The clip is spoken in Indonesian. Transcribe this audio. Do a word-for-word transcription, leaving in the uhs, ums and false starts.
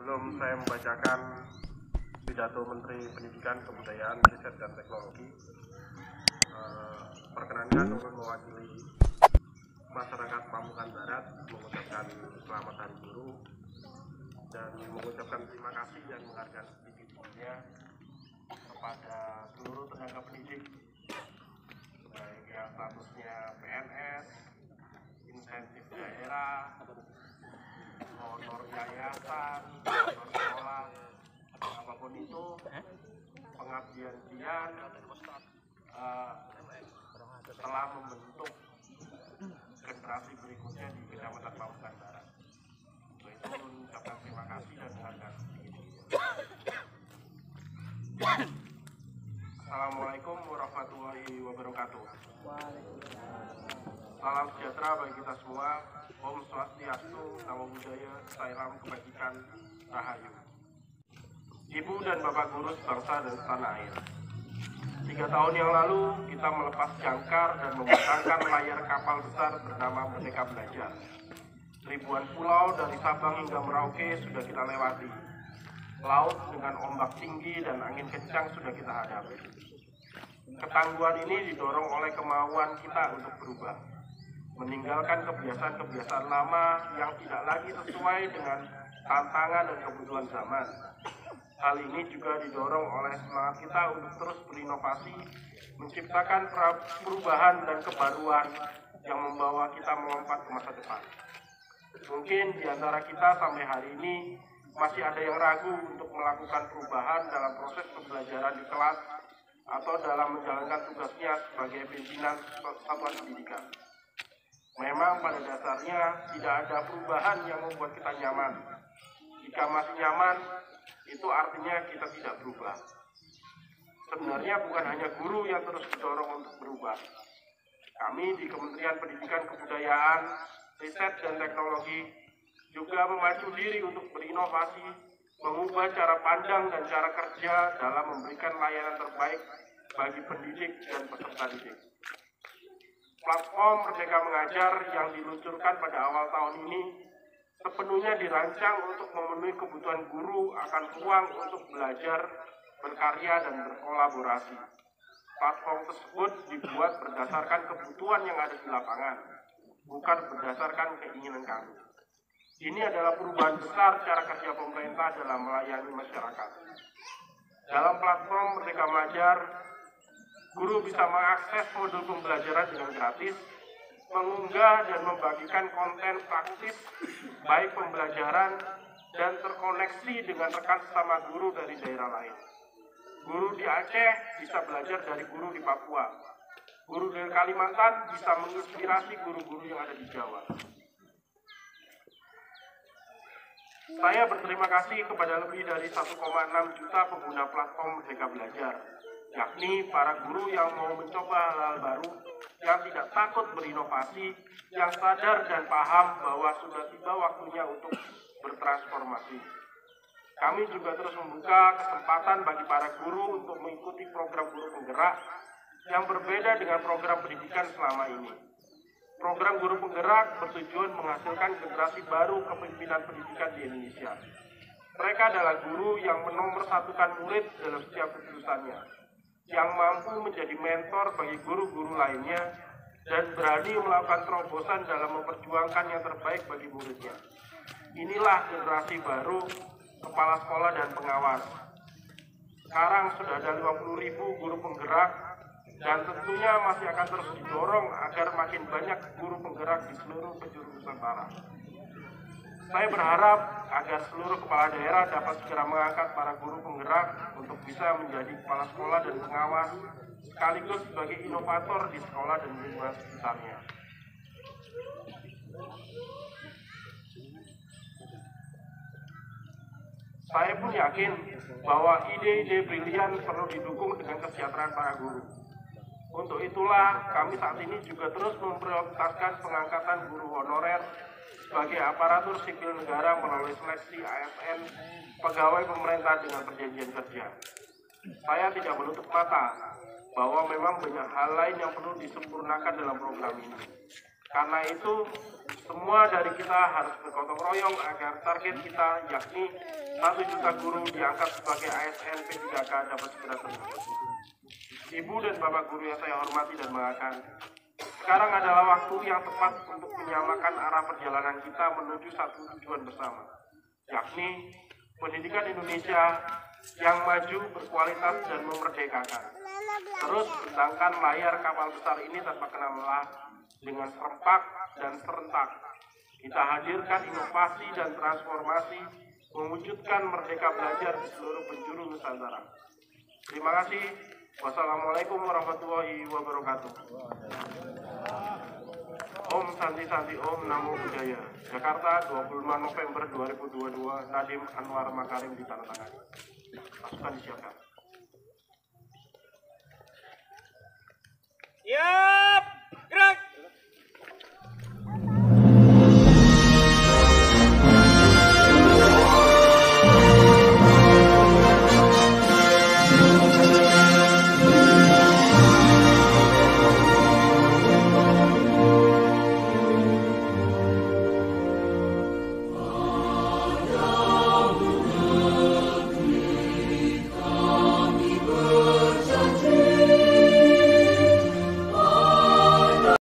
Sebelum saya membacakan pidato Menteri Pendidikan, Kebudayaan, Riset, dan Teknologi, eh, perkenankan untuk mewakili masyarakat Pamukan Barat mengucapkan selamat Hari Guru dan mengucapkan terima kasih dan menghargai setinggi-tingginya kepada seluruh tenaga pendidik, baik yang statusnya P N S, insentif daerah, honor yayasan, honor sekolah, apapun itu, pengabdian-abdian uh, telah membentuk generasi berikutnya di Kecamatan Pamukan Barat. Untuk itu mengucapkan terima kasih dan menghargai setinggi-tingginya. Assalamualaikum warahmatullahi wabarakatuh. Salam sejahtera bagi kita semua. Om Swastiastu, Namo Buddhaya, Salam Kebajikan, Rahayu. Ibu dan Bapak Guru sebangsa dan setanah air. Tiga tahun yang lalu kita melepas jangkar dan memasangkan layar kapal besar bernama Merdeka Belajar. Ribuan pulau dari Sabang hingga Merauke sudah kita lewati. Laut dengan ombak tinggi dan angin kencang sudah kita hadapi. Ketangguhan ini didorong oleh kemauan kita untuk berubah, meninggalkan kebiasaan-kebiasaan lama yang tidak lagi sesuai dengan tantangan dan kebutuhan zaman. Hal ini juga didorong oleh semangat kita untuk terus berinovasi, menciptakan perubahan dan kebaruan yang membawa kita melompat ke masa depan. Mungkin di antara kita sampai hari ini masih ada yang ragu untuk melakukan perubahan dalam proses pembelajaran di kelas atau dalam menjalankan tugasnya sebagai pimpinan satuan pendidikan. Memang pada dasarnya tidak ada perubahan yang membuat kita nyaman. Jika masih nyaman, itu artinya kita tidak berubah. Sebenarnya bukan hanya guru yang terus didorong untuk berubah. Kami di Kementerian Pendidikan, Kebudayaan, Riset, dan Teknologi juga memacu diri untuk berinovasi, mengubah cara pandang dan cara kerja dalam memberikan layanan terbaik bagi pendidik dan peserta didik. Platform Merdeka Mengajar yang diluncurkan pada awal tahun ini sepenuhnya dirancang untuk memenuhi kebutuhan guru akan ruang untuk belajar, berkarya, dan berkolaborasi. Platform tersebut dibuat berdasarkan kebutuhan yang ada di lapangan, bukan berdasarkan keinginan kami. Ini adalah perubahan besar cara kerja pemerintah dalam melayani masyarakat. Dalam platform Merdeka Belajar, guru bisa mengakses modul pembelajaran dengan gratis, mengunggah dan membagikan konten praktis, baik pembelajaran dan terkoneksi dengan rekan sesama guru dari daerah lain. Guru di Aceh bisa belajar dari guru di Papua. Guru dari Kalimantan bisa menginspirasi guru-guru yang ada di Jawa. Saya berterima kasih kepada lebih dari satu koma enam juta pengguna platform Merdeka Belajar, yakni para guru yang mau mencoba hal-hal baru, yang tidak takut berinovasi, yang sadar dan paham bahwa sudah tiba waktunya untuk bertransformasi. Kami juga terus membuka kesempatan bagi para guru untuk mengikuti program guru penggerak yang berbeda dengan program pendidikan selama ini. Program guru penggerak bertujuan menghasilkan generasi baru kepemimpinan pendidikan di Indonesia. Mereka adalah guru yang menomorsatukan murid dalam setiap keputusannya, yang mampu menjadi mentor bagi guru-guru lainnya, dan berani melakukan terobosan dalam memperjuangkan yang terbaik bagi muridnya. Inilah generasi baru kepala sekolah dan pengawas. Sekarang sudah ada lima puluh ribu guru penggerak, dan tentunya masih akan terus didorong agar makin banyak guru penggerak di seluruh penjuru Nusantara. Saya berharap agar seluruh kepala daerah dapat segera mengangkat para guru penggerak untuk bisa menjadi kepala sekolah dan pengawas, sekaligus sebagai inovator di sekolah dan lingkungan sekitarnya. Saya pun yakin bahwa ide-ide brilian perlu didukung dengan kesejahteraan para guru. Untuk itulah kami saat ini juga terus memprioritaskan pengangkatan guru honorer sebagai aparatur sipil negara melalui seleksi A S N pegawai pemerintah dengan perjanjian kerja. Saya tidak menutup mata bahwa memang banyak hal lain yang perlu disempurnakan dalam program ini. Karena itu, Semua dari kita harus bergotong royong agar target kita yakni satu juta guru diangkat sebagai A S N P tiga K dapat segera terwujud. Ibu dan Bapak guru yang saya hormati dan banggakan, sekarang adalah waktu yang tepat untuk menyamakan arah perjalanan kita menuju satu tujuan bersama, yakni pendidikan Indonesia yang maju, berkualitas, dan memerdekakan. Terus bentangkan layar kapal besar ini tanpa kenal lelah dengan serempak dan serentak. Kita hadirkan inovasi dan transformasi, mewujudkan merdeka belajar di seluruh penjuru Nusantara. Terima kasih. Wassalamualaikum warahmatullahi wabarakatuh. Om Santi Santi Om Namo Buddhaya. Jakarta, dua puluh lima November dua ribu dua puluh dua. Nadiem Anwar Makarim ditandatangani. Pasukan disiapkan. Siap, gerak.